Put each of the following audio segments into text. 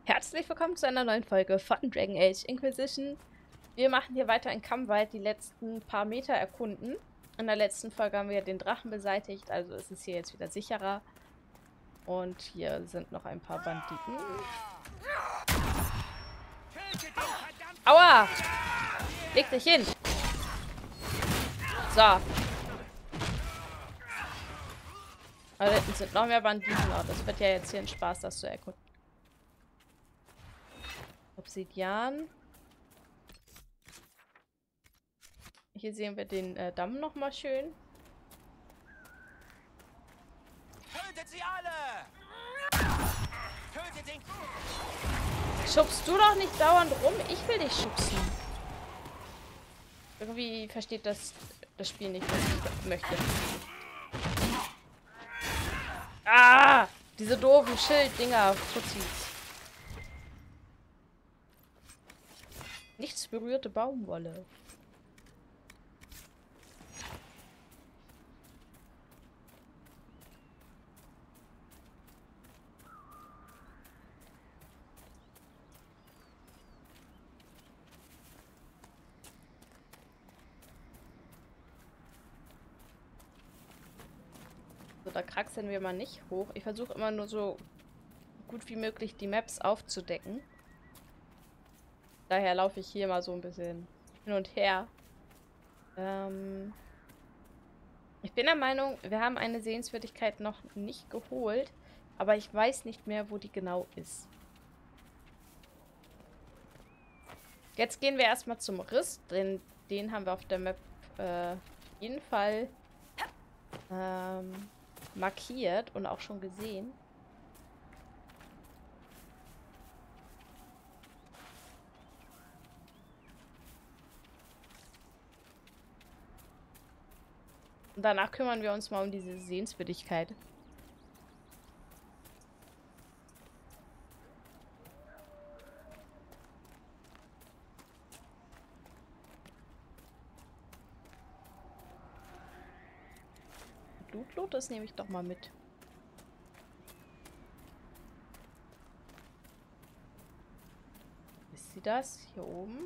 Herzlich willkommen zu einer neuen Folge von Dragon Age Inquisition. Wir machen hier weiter in Kamwald die letzten paar Meter erkunden. In der letzten Folge haben wir den Drachen beseitigt, also ist es hier jetzt wieder sicherer. Und hier sind noch ein paar Banditen. Aua! Leg dich hin! So. Da hinten sind noch mehr Banditen. Oh, das wird ja jetzt hier ein Spaß, das zu erkunden. Obsidian. Hier sehen wir den Damm nochmal schön. Tötet sie alle! Tötet den... Schubst du doch nicht dauernd rum. Ich will dich schubsen. Irgendwie versteht das Spiel nicht, was ich möchte. Ah! Diese doofen Schild-Dinger. Fuzis. Nichts berührte Baumwolle. So, da kraxeln wir mal nicht hoch. Ich versuche immer nur so gut wie möglich die Maps aufzudecken. Daher laufe ich hier mal so ein bisschen hin und her. Ich bin der Meinung, wir haben eine Sehenswürdigkeit noch nicht geholt, aber ich weiß nicht mehr, wo die genau ist. Jetzt gehen wir erstmal zum Riss, denn den haben wir auf der Map auf jeden Fall markiert und auch schon gesehen. Und danach kümmern wir uns mal um diese Sehenswürdigkeit. Blutlotus nehme ich doch mal mit. Ist sie das? Hier oben?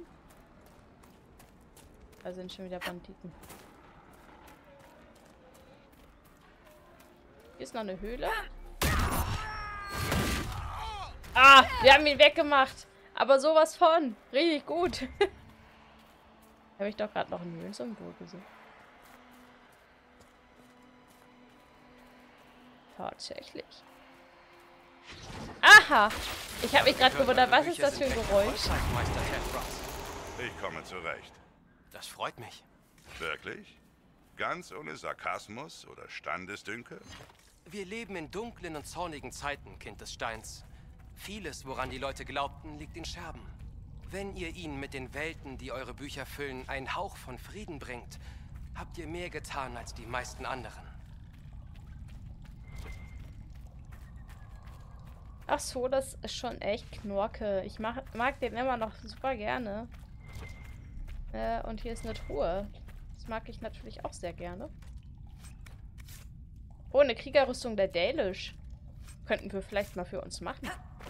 Da sind schon wieder Banditen. Hier ist noch eine Höhle. Ah, wir haben ihn weggemacht. Aber sowas von. Richtig gut. Habe ich doch gerade noch ein Höhlensymbol gesehen. Tatsächlich. Aha! Ich habe mich gerade gewundert, was ist das für ein Geräusch? Ich komme zurecht. Das freut mich. Wirklich? Ganz ohne Sarkasmus oder Standesdünkel? Wir leben in dunklen und zornigen Zeiten, Kind des Steins. Vieles, woran die Leute glaubten, liegt in Scherben. Wenn ihr ihnen mit den Welten, die eure Bücher füllen, einen Hauch von Frieden bringt, habt ihr mehr getan als die meisten anderen. Ach so, das ist schon echt Knorke. Ich mag den immer noch super gerne. Und hier ist eine Truhe. Das mag ich natürlich auch sehr gerne. Oh, eine Kriegerrüstung der Dalish. Könnten wir vielleicht mal für uns machen.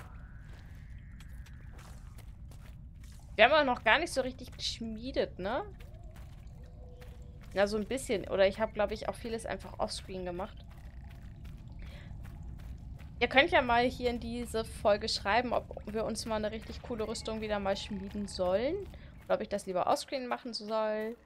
Wir haben aber noch gar nicht so richtig geschmiedet, ne? Ja, so ein bisschen. Oder ich habe, glaube ich, auch vieles einfach offscreen gemacht. Ihr könnt ja mal hier in diese Folge schreiben, ob wir uns mal eine richtig coole Rüstung wieder mal schmieden sollen. Oder ob ich das lieber offscreen machen soll.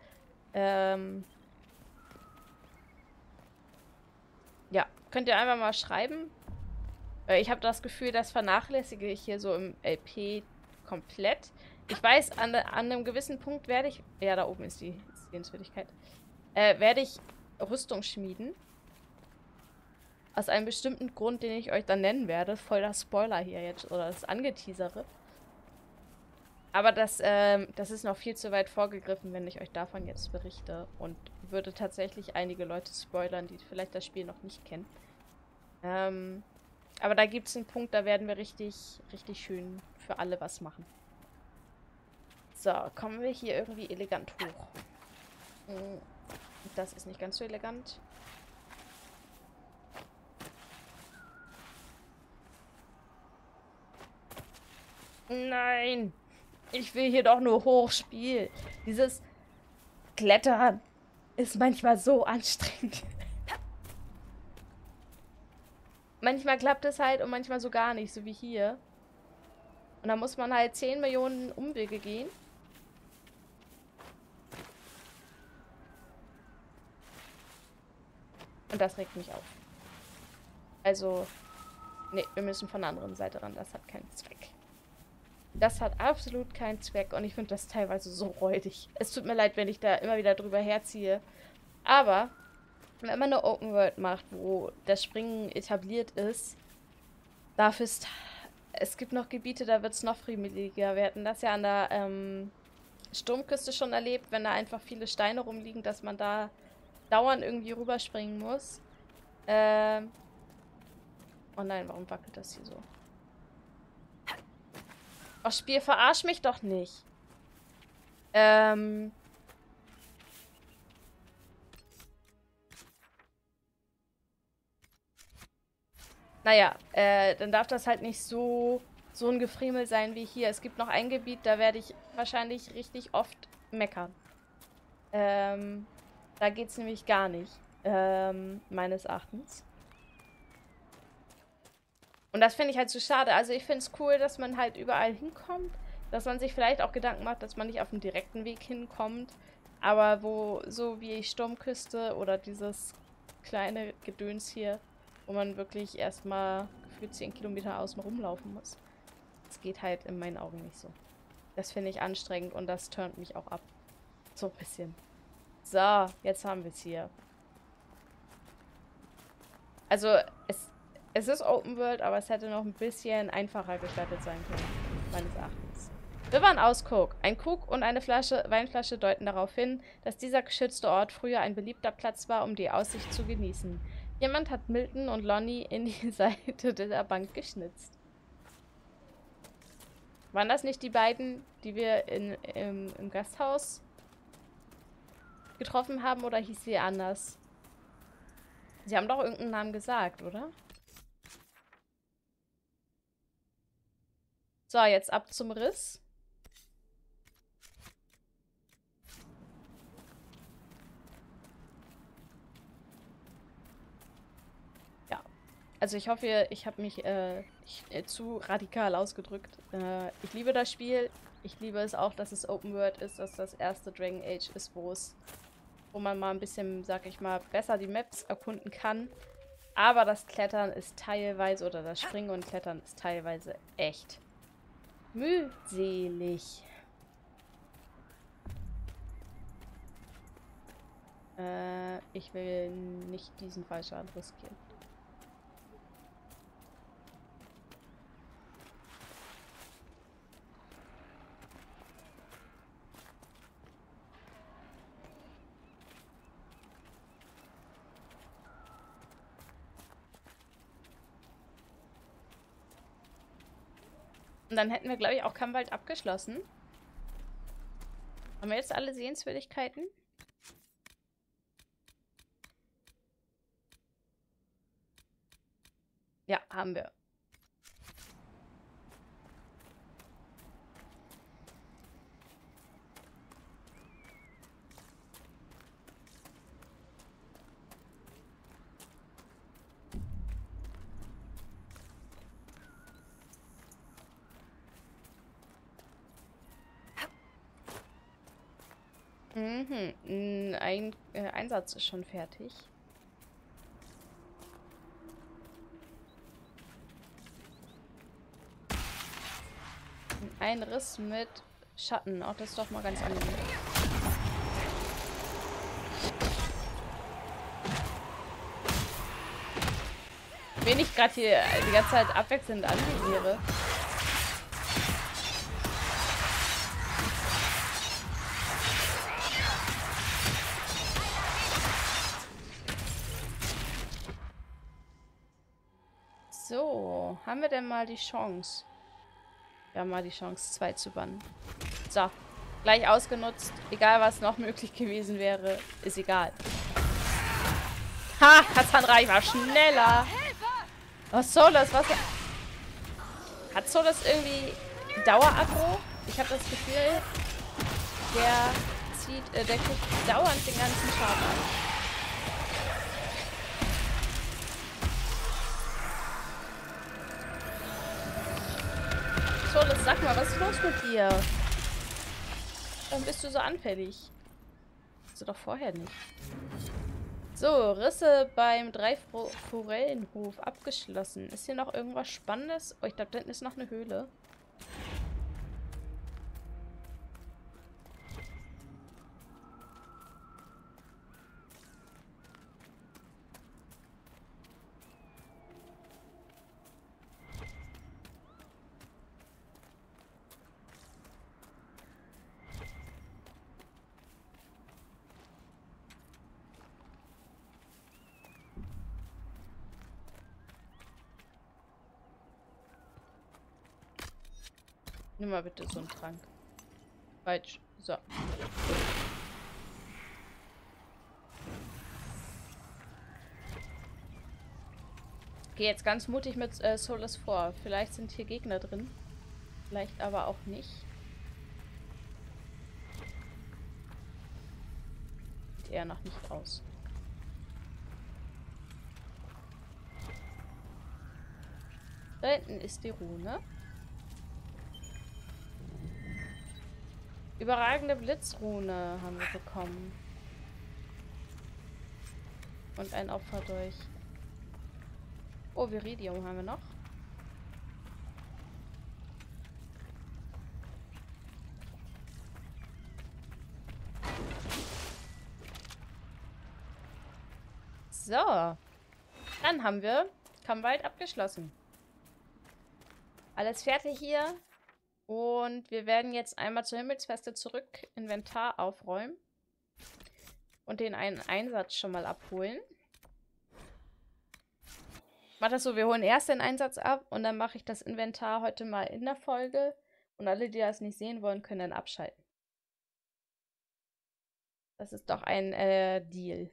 Ja, könnt ihr einfach mal schreiben. Ich habe das Gefühl, das vernachlässige ich hier so im LP komplett. Ich weiß, an einem gewissen Punkt werde ich... Ja, da oben ist die Sehenswürdigkeit. Werde ich Rüstung schmieden. Aus einem bestimmten Grund, den ich euch dann nennen werde. Voll das Spoiler hier jetzt. Oder das Angeteasere. Aber das ist noch viel zu weit vorgegriffen, wenn ich euch davon jetzt berichte. Und würde tatsächlich einige Leute spoilern, die vielleicht das Spiel noch nicht kennen. Aber da gibt es einen Punkt, da werden wir richtig, richtig schön für alle was machen. So, kommen wir hier irgendwie elegant hoch. Das ist nicht ganz so elegant. Nein. Ich will hier doch nur Hochspiel. Dieses Klettern ist manchmal so anstrengend. Manchmal klappt es halt und manchmal so gar nicht, so wie hier. Und da muss man halt 10 Millionen Umwege gehen. Und das regt mich auf. Also, nee, wir müssen von der anderen Seite ran. Das hat keinen Zweck. Das hat absolut keinen Zweck. Und ich finde das teilweise so räudig. Es tut mir leid, wenn ich da immer wieder drüber herziehe. Aber wenn man eine Open World macht, wo das Springen etabliert ist, dafür ist... Es gibt noch Gebiete, da wird es noch friemeliger. Wir hatten das ja an der Sturmküste schon erlebt, wenn da einfach viele Steine rumliegen, dass man da dauernd irgendwie rüberspringen muss. Oh nein, warum wackelt das hier so? Oh, Spiel, verarsch mich doch nicht. Naja, dann darf das halt nicht so ein Gefriemel sein wie hier. Es gibt noch ein Gebiet, da werde ich wahrscheinlich richtig oft meckern. Da geht's nämlich gar nicht. Meines Erachtens. Und das finde ich halt so schade. Also ich finde es cool, dass man halt überall hinkommt. Dass man sich vielleicht auch Gedanken macht, dass man nicht auf dem direkten Weg hinkommt. Aber wo, so wie Sturmküste oder dieses kleine Gedöns hier, wo man wirklich erstmal gefühlt 10 Kilometer außen rumlaufen muss. Das geht halt in meinen Augen nicht so. Das finde ich anstrengend und das turnt mich auch ab. So ein bisschen. So, jetzt haben wir es hier. Also, es ist Open World, aber es hätte noch ein bisschen einfacher gestaltet sein können, meines Erachtens. Wir waren Ausguck. Ein Krug und eine Weinflasche deuten darauf hin, dass dieser geschützte Ort früher ein beliebter Platz war, um die Aussicht zu genießen. Jemand hat Milton und Lonnie in die Seite der Bank geschnitzt. Waren das nicht die beiden, die wir im Gasthaus getroffen haben, oder hieß sie anders? Sie haben doch irgendeinen Namen gesagt, oder? So, jetzt ab zum Riss. Ja. Also ich hoffe, ich habe mich zu radikal ausgedrückt. Ich liebe das Spiel. Ich liebe es auch, dass es Open World ist, dass das erste Dragon Age ist, wo man mal ein bisschen, sag ich mal, besser die Maps erkunden kann. Aber das Klettern ist teilweise, oder das Springen und Klettern ist teilweise echt mühselig. Ich will nicht diesen Fallschaden riskieren. Und dann hätten wir, glaube ich, auch Kammwald abgeschlossen. Haben wir jetzt alle Sehenswürdigkeiten? Ja, haben wir. Ein Einsatz ist schon fertig. Ein Riss mit Schatten. Auch das ist doch mal ganz angenehm. Wen ich gerade hier die ganze Zeit abwechselnd anvisiere. So, haben wir denn mal die Chance? Wir haben mal die Chance, 2 zu bannen. So, gleich ausgenutzt. Egal, was noch möglich gewesen wäre, ist egal. Ha, Cassandra, ich war schneller. Was soll das? Was? Hat so das irgendwie Daueraggro. Ich habe das Gefühl, der kriegt dauernd den ganzen Schaden an. Solus, sag mal, was ist los mit dir? Warum bist du so anfällig? Hast du doch vorher nicht. So, Risse beim Dreiforellenhof abgeschlossen. Ist hier noch irgendwas Spannendes? Oh, ich glaube, da hinten ist noch eine Höhle. Nimm mal bitte so einen Trank. Falsch. So. Gehe jetzt ganz mutig mit Solus vor. Vielleicht sind hier Gegner drin. Vielleicht aber auch nicht. Sieht eher noch nicht aus. Da hinten ist die Rune. Überragende Blitzrune haben wir bekommen. Und ein Opfer durch. Oh, Viridium haben wir noch. So. Dann haben wir Kammwald abgeschlossen. Alles fertig hier. Und wir werden jetzt einmal zur Himmelsfeste zurück Inventar aufräumen. Und den einen Einsatz schon mal abholen. Ich mache das so, wir holen erst den Einsatz ab und dann mache ich das Inventar heute mal in der Folge. Und alle, die das nicht sehen wollen, können dann abschalten. Das ist doch ein Deal.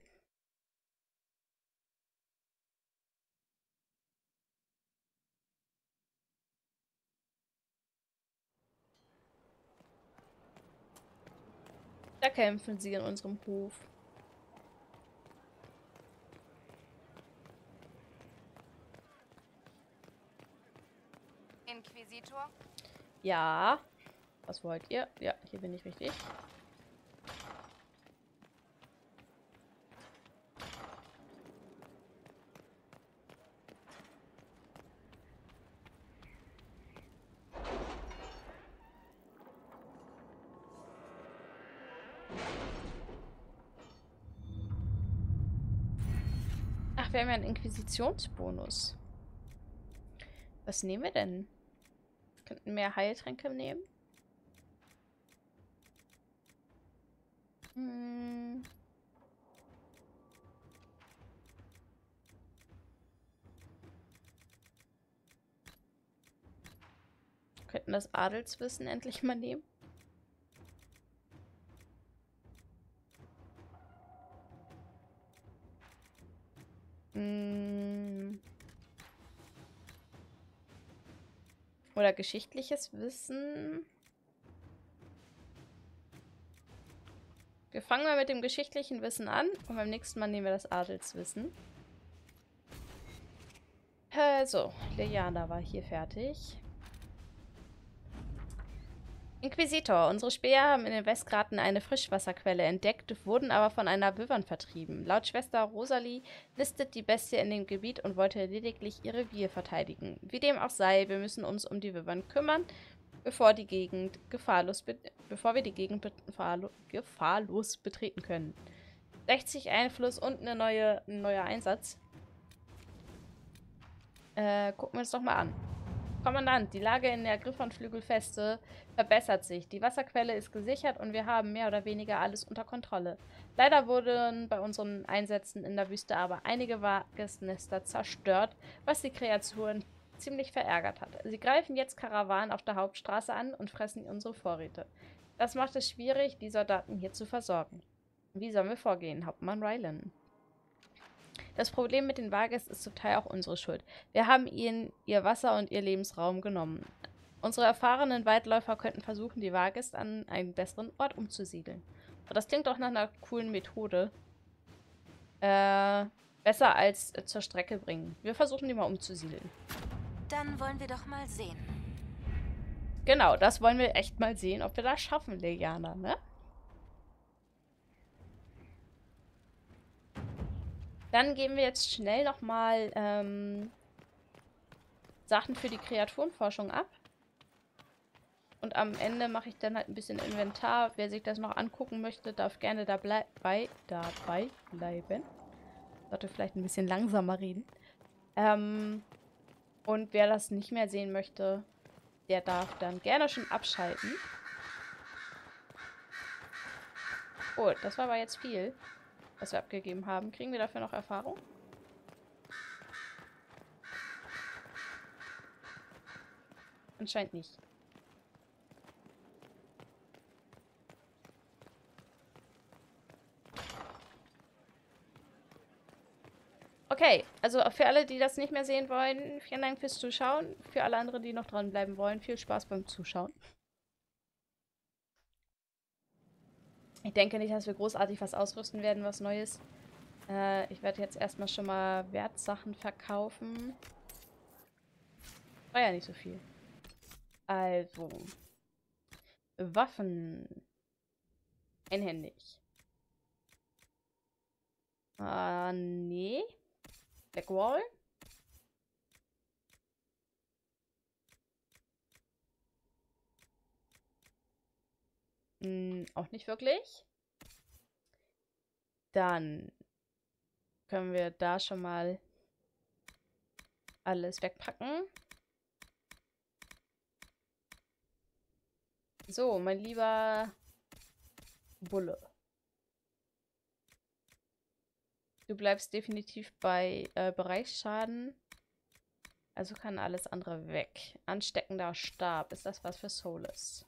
Da kämpfen sie in unserem Hof. Inquisitor? Ja. Was wollt ihr? Ja, hier bin ich richtig. Ach, wir haben ja einen Inquisitionsbonus. Was nehmen wir denn? Wir könnten mehr Heiltränke nehmen. Wir könnten das Adelswissen endlich mal nehmen. Oder geschichtliches Wissen. Wir fangen mal mit dem geschichtlichen Wissen an und beim nächsten Mal nehmen wir das Adelswissen. So, Liliana war hier fertig. Inquisitor, unsere Späher haben in den Westgraten eine Frischwasserquelle entdeckt, wurden aber von einer Wyvern vertrieben. Laut Schwester Rosalie nistet die Bestie in dem Gebiet und wollte lediglich ihr Revier verteidigen. Wie dem auch sei, wir müssen uns um die Wyvern kümmern, bevor wir die Gegend gefahrlos betreten können. 60 Einfluss und ein neuer Einsatz. Gucken wir uns doch mal an. Kommandant, die Lage in der Griffon-Flügelfeste verbessert sich. Die Wasserquelle ist gesichert und wir haben mehr oder weniger alles unter Kontrolle. Leider wurden bei unseren Einsätzen in der Wüste aber einige Wagesnester zerstört, was die Kreaturen ziemlich verärgert hat. Sie greifen jetzt Karawanen auf der Hauptstraße an und fressen unsere Vorräte. Das macht es schwierig, die Soldaten hier zu versorgen. Wie sollen wir vorgehen, Hauptmann Rylan? Das Problem mit den Vages ist zum Teil auch unsere Schuld. Wir haben ihnen ihr Wasser und ihr Lebensraum genommen. Unsere erfahrenen Waldläufer könnten versuchen, die Vagis an einen besseren Ort umzusiedeln. Und das klingt doch nach einer coolen Methode. Besser als zur Strecke bringen. Wir versuchen, die mal umzusiedeln. Dann wollen wir doch mal sehen. Genau, das wollen wir echt mal sehen, ob wir das schaffen, Leliana, ne? Dann geben wir jetzt schnell nochmal Sachen für die Kreaturenforschung ab. Und am Ende mache ich dann halt ein bisschen Inventar. Wer sich das noch angucken möchte, darf gerne dabei bleiben. Sollte vielleicht ein bisschen langsamer reden. Und wer das nicht mehr sehen möchte, der darf dann gerne schon abschalten. Oh, das war aber jetzt viel, was wir abgegeben haben. Kriegen wir dafür noch Erfahrung? Anscheinend nicht. Okay, also für alle, die das nicht mehr sehen wollen, vielen Dank fürs Zuschauen. Für alle anderen, die noch dranbleiben wollen, viel Spaß beim Zuschauen. Ich denke nicht, dass wir großartig was ausrüsten werden, was Neues. Ich werde jetzt erstmal schon mal Wertsachen verkaufen. War ja nicht so viel. Also. Waffen. Einhändig. Nee. Blackwall. Auch nicht wirklich. Dann können wir da schon mal alles wegpacken. So, mein lieber Bulle. Du bleibst definitiv bei Bereichsschaden. Also kann alles andere weg. Ansteckender Stab. Ist das was für Soulless?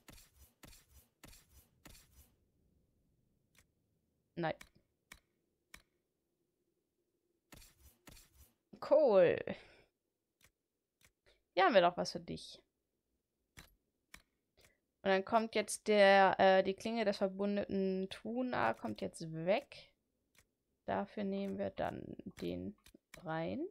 Nein. Cool. Hier haben wir doch was für dich. Und dann kommt jetzt die Klinge des verbundenen Tuna kommt jetzt weg. Dafür nehmen wir dann den rein.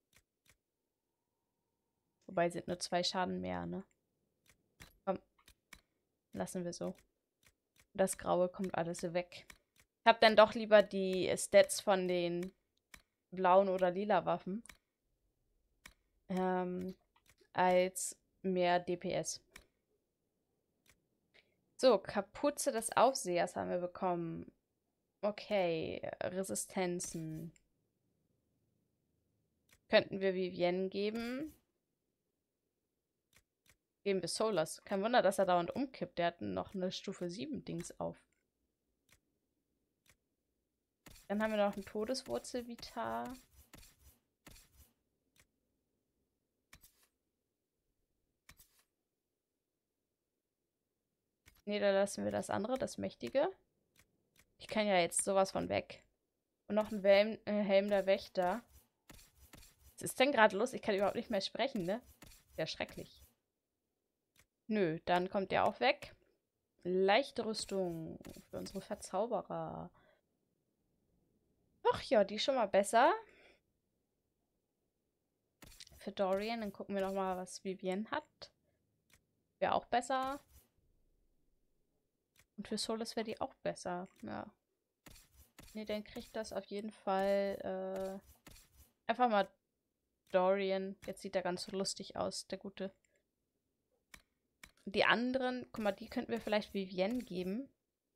Wobei sind nur 2 Schaden mehr, ne? Komm. Lassen wir so. Das Graue kommt alles weg. Ich habe dann doch lieber die Stats von den blauen oder lila Waffen. Als mehr DPS. So, Kapuze des Aufsehers haben wir bekommen. Okay, Resistenzen. Könnten wir Vivienne geben. Geben wir Solas. Kein Wunder, dass er dauernd umkippt. Der hat noch eine Stufe 7 Dings auf. Dann haben wir noch einen Todeswurzel-Vitar. Ne, da lassen wir das andere, das Mächtige. Ich kann ja jetzt sowas von weg. Und noch ein Helm der Wächter. Was ist denn gerade los? Ich kann überhaupt nicht mehr sprechen, ne? Sehr schrecklich. Nö, dann kommt der auch weg. Leichte Rüstung für unsere Verzauberer. Ach ja, die ist schon mal besser. Für Dorian, dann gucken wir noch mal, was Vivienne hat. Wäre auch besser. Und für Solas wäre die auch besser. Ja. Ne, dann kriegt das auf jeden Fall einfach mal Dorian. Jetzt sieht er ganz lustig aus, der Gute. Die anderen, guck mal, die könnten wir vielleicht Vivienne geben.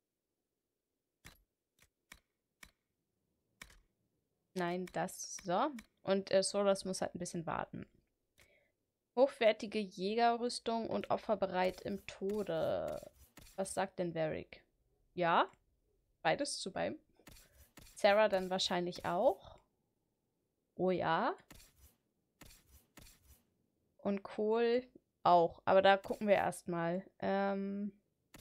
Nein, das so. Und Solas muss halt ein bisschen warten. Hochwertige Jägerrüstung und opferbereit im Tode. Was sagt denn Varric? Ja, beides zu beim. Sarah dann wahrscheinlich auch. Oh ja. Und Cole auch. Aber da gucken wir erstmal. Dann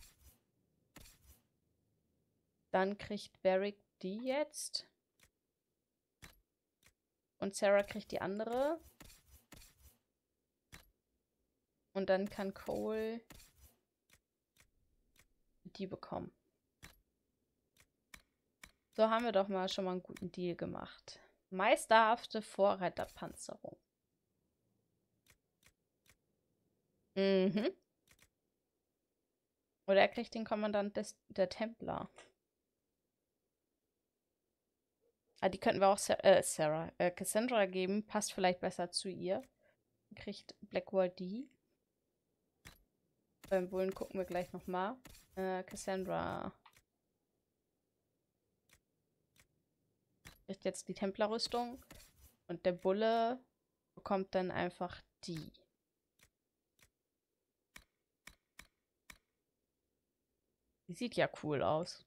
kriegt Varric die jetzt. Und Sarah kriegt die andere. Und dann kann Cole die bekommen. So haben wir doch mal schon mal einen guten Deal gemacht. Meisterhafte Vorreiterpanzerung. Mhm. Oder er kriegt den Kommandant der Templer. Ah, die könnten wir auch Cassandra geben. Passt vielleicht besser zu ihr. Kriegt Blackwall die. Beim Bullen gucken wir gleich nochmal. Cassandra kriegt jetzt die Templerrüstung. Und der Bulle bekommt dann einfach die. Die sieht ja cool aus.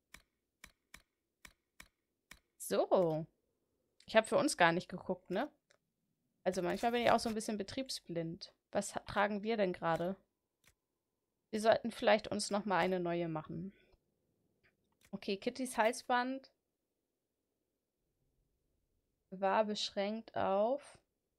So. Ich habe für uns gar nicht geguckt, ne? Also manchmal bin ich auch so ein bisschen betriebsblind. Was tragen wir denn gerade? Wir sollten vielleicht uns noch mal eine neue machen. Okay, Kittys Halsband war beschränkt auf...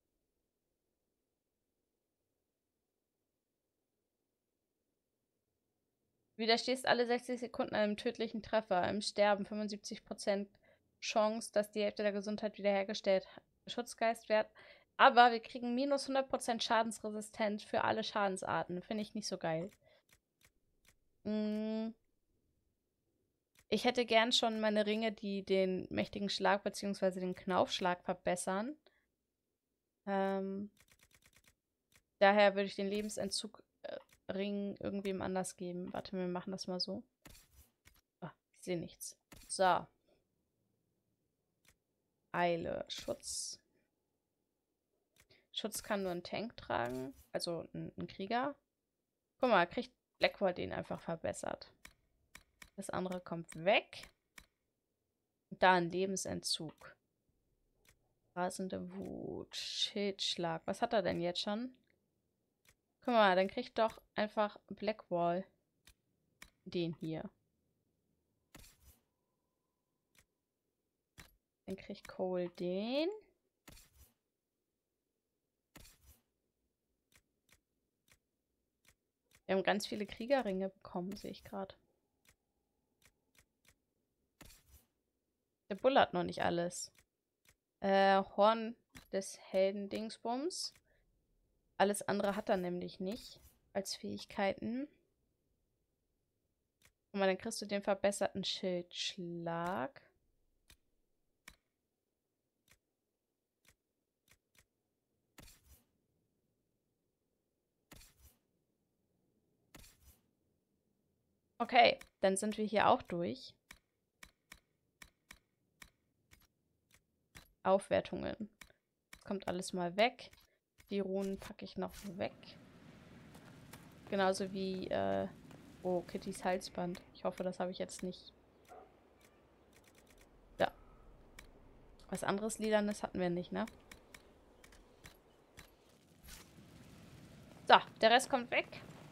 Widerstehst alle 60 Sekunden einem tödlichen Treffer. Im Sterben 75% Chance, dass die Hälfte der Gesundheit wiederhergestellt. Schutzgeistwert. Aber wir kriegen minus 100% Schadensresistenz für alle Schadensarten. Finde ich nicht so geil. Ich hätte gern schon meine Ringe, die den mächtigen Schlag bzw. den Knaufschlag verbessern. Daher würde ich den Lebensentzug Ring irgendwem anders geben. Warte, wir machen das mal so. Ah, ich sehe nichts. So. Eile. Schutz. Schutz kann nur ein Tank tragen. Also ein Krieger. Guck mal, kriegt Blackwall den einfach verbessert. Das andere kommt weg. Da ein Lebensentzug. Rasende Wut. Schildschlag. Was hat er denn jetzt schon? Guck mal, dann kriegt doch einfach Blackwall den hier. Dann kriegt Cole den. Wir haben ganz viele Kriegerringe bekommen, sehe ich gerade. Der Bull hat noch nicht alles. Horn des Helden Dingsbums. Alles andere hat er nämlich nicht als Fähigkeiten. Guck mal, dann kriegst du den verbesserten Schildschlag. Okay, dann sind wir hier auch durch. Aufwertungen. Das kommt alles mal weg. Die Runen packe ich noch weg. Genauso wie, oh, Kittys Halsband. Ich hoffe, das habe ich jetzt nicht. Ja. Was anderes Lilanes hatten wir nicht, ne? So, der Rest kommt weg.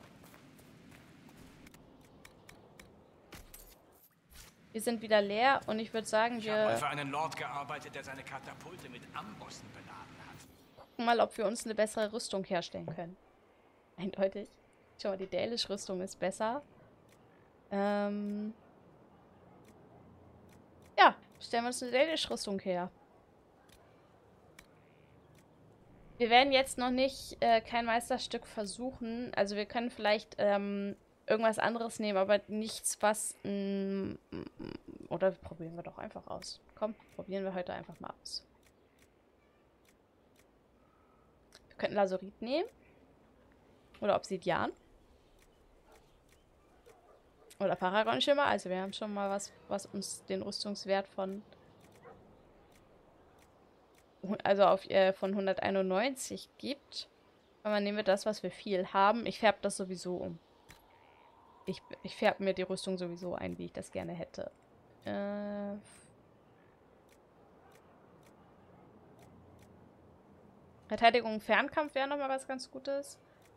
Wir sind wieder leer und ich würde sagen, Ich habe mal wir für einen Lord gearbeitet, der seine Katapulte mit Ambossen beladen hat. gucken mal, ob wir uns eine bessere Rüstung herstellen können. Eindeutig. Schau mal, die Dälisch-Rüstung ist besser. Ja, stellen wir uns eine Dälisch-Rüstung her. Wir werden jetzt noch nicht kein Meisterstück versuchen. Also wir können vielleicht irgendwas anderes nehmen, aber nichts, was... oder probieren wir doch einfach aus. Komm, probieren wir heute einfach mal aus. Wir könnten Lazurit nehmen. Oder Obsidian. Oder Paragonschimmer. Also wir haben schon mal was uns den Rüstungswert von... Also von 191 gibt. Aber nehmen wir das, was wir viel haben. Ich färbe das sowieso um. Ich färbe mir die Rüstung sowieso ein, wie ich das gerne hätte. Verteidigung, Fernkampf wäre nochmal was ganz Gutes.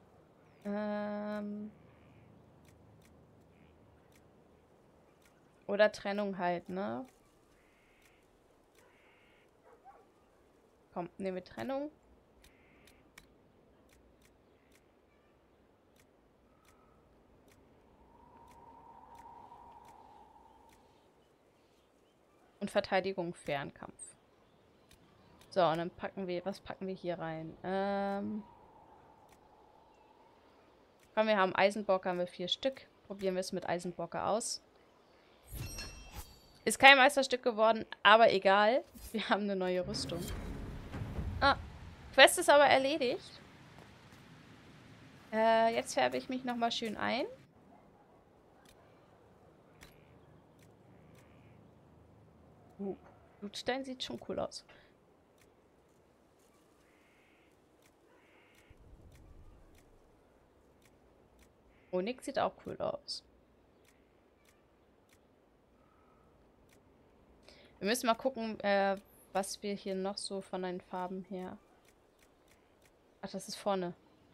Oder Trennung halt, ne? Komm, nehmen wir Trennung. Und Verteidigung, Fernkampf. So, und dann packen wir, was packen wir hier rein? Komm, wir haben Eisenbocker, haben wir 4 Stück. Probieren wir es mit Eisenbocker aus. Ist kein Meisterstück geworden, aber egal. Wir haben eine neue Rüstung. Ah, Quest ist aber erledigt. Jetzt färbe ich mich nochmal schön ein. Blutstein sieht schon cool aus. Onyx sieht auch cool aus. Wir müssen mal gucken, was wir hier noch so von den Farben her... Ach, das ist vorne.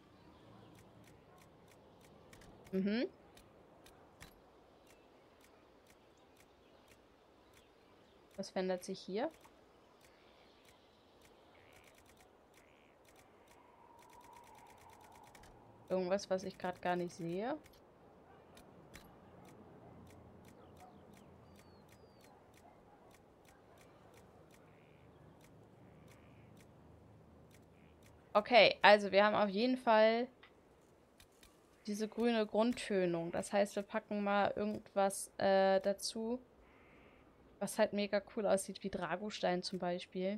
Mhm. Was verändert sich hier? Irgendwas, was ich gerade gar nicht sehe. Okay, also wir haben auf jeden Fall diese grüne Grundtönung. Das heißt, wir packen mal irgendwas dazu, was halt mega cool aussieht, wie Dragostein zum Beispiel.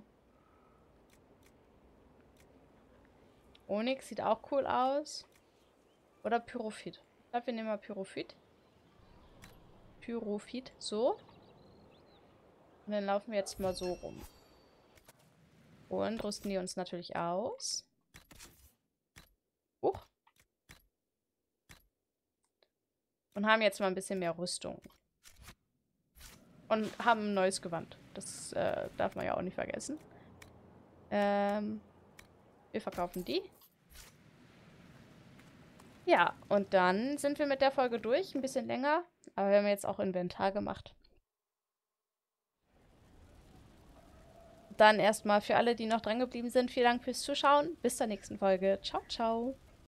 Onyx sieht auch cool aus. Oder Pyrophit. Ich glaube, wir nehmen mal Pyrophit. Pyrophit, so. Und dann laufen wir jetzt mal so rum. Und rüsten die uns natürlich aus. Und haben jetzt mal ein bisschen mehr Rüstung. Und haben ein neues Gewand. Das darf man ja auch nicht vergessen. Wir verkaufen die. Ja, und dann sind wir mit der Folge durch. Ein bisschen länger. Aber wir haben jetzt auch Inventar gemacht. Dann erstmal für alle, die noch dran geblieben sind, vielen Dank fürs Zuschauen. Bis zur nächsten Folge. Ciao, ciao.